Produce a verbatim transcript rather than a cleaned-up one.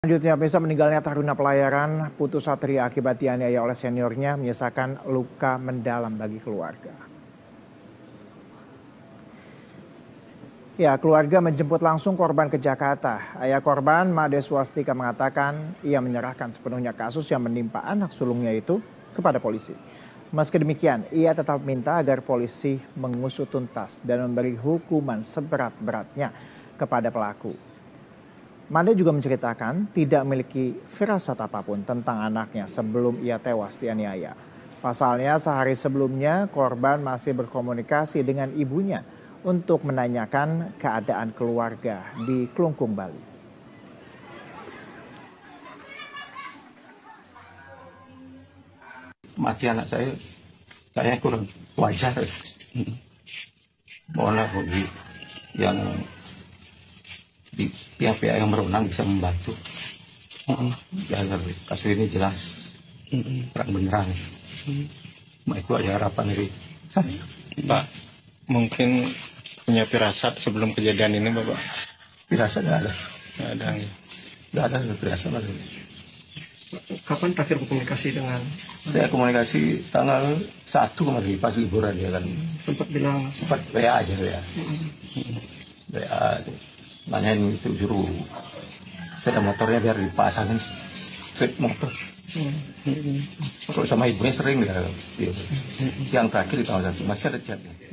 Selanjutnya, bisa meninggalnya Taruna Pelayaran Putu Satria akibat dianiaya oleh seniornya menyisakan luka mendalam bagi keluarga. Ya, keluarga menjemput langsung korban ke Jakarta. Ayah korban, Made Swastika, mengatakan ia menyerahkan sepenuhnya kasus yang menimpa anak sulungnya itu kepada polisi. Meski demikian, ia tetap minta agar polisi mengusut tuntas dan memberi hukuman seberat-beratnya kepada pelaku. Made juga menceritakan tidak memiliki firasat apapun tentang anaknya sebelum ia tewas dianiaya. Pasalnya sehari sebelumnya korban masih berkomunikasi dengan ibunya untuk menanyakan keadaan keluarga di Klungkung, Bali. Mati anak saya, saya kurang wajar. Mohonlah bagi yang di pihak-pihak yang berwenang bisa membantu. Mm-hmm. Agar kasus ini jelas, mm-hmm. terang benerang. Mm-hmm. Itu aja harapan dari saya. Pak, mungkin punya firasat sebelum kejadian ini, Bapak? Firasat nggak ada. Nggak ada. Nggak ada firasat lagi. Kapan terakhir komunikasi dengan? Saya komunikasi tanggal satu kemarin pas liburan ya kan. Sempat bilang? Sempat W A aja W A. Mm-hmm. W A nanyain itu suruh sepeda motornya biar dipasangin strip motor. Mm-hmm. Kalau sama ibunya sering dia. Yang terakhir di tanggal satu masih ada chatnya.